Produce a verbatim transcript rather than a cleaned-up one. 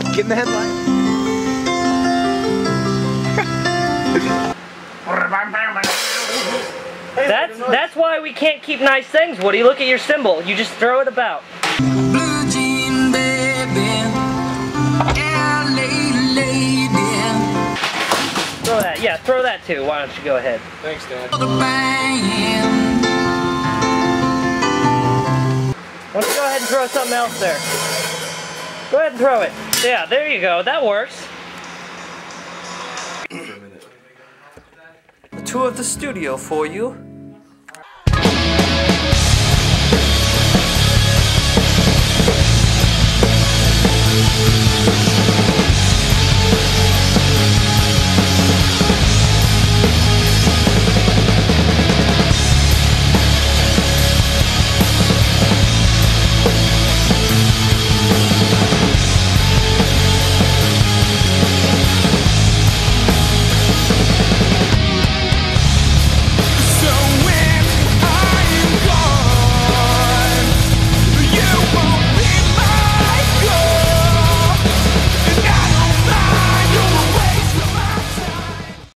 Get in the headlight. That's that's why we can't keep nice things, Woody. Look at your symbol. You just throw it about. Blue jean baby, L A lady. Throw that. Yeah, throw that too. Why don't you go ahead? Thanks, Dad. The band. Why don't you go ahead and throw something else there? Go ahead and throw it. Yeah, there you go. That works. A tour of the studio for you.